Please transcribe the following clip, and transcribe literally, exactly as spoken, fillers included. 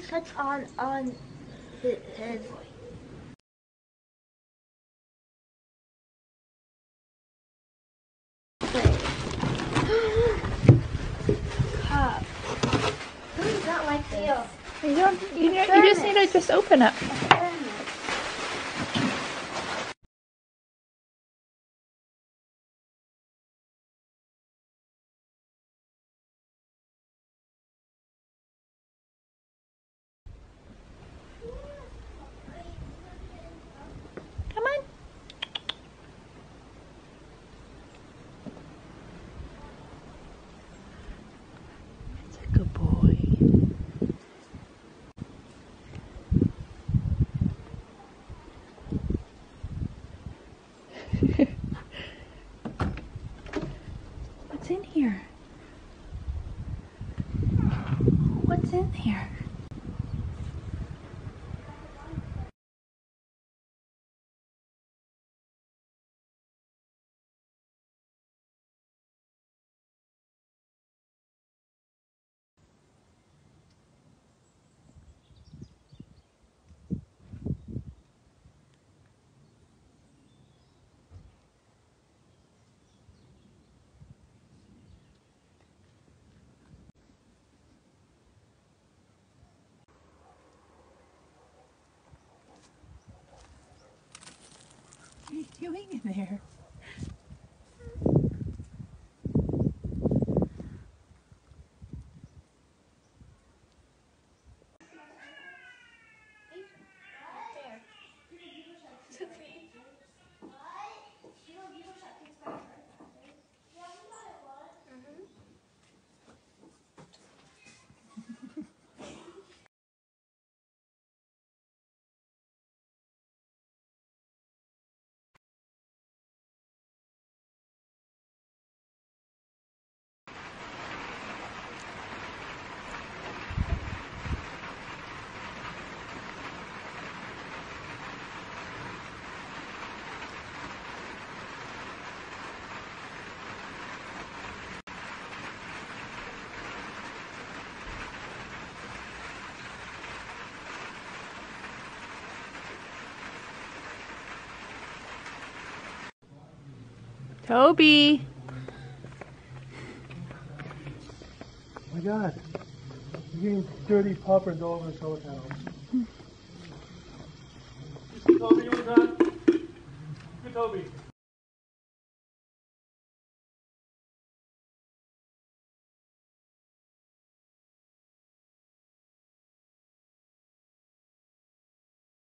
That's on on his. his cup. Who does not like this? You don't. You, know, you just need to just open it. Come on. That's a good boy. What's in here? What's in here? What are you doing in there? Toby. Oh my God. You're getting dirty poppers all over the solar panels. Toby, you want that? Good Toby.